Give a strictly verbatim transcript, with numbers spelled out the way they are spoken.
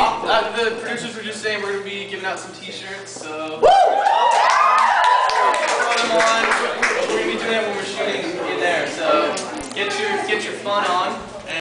uh, the producers were just saying we're going to be giving out some t-shirts, so... Woo! Throw them on. We're going to be doing that when we're shooting in there, so get your, get your fun on.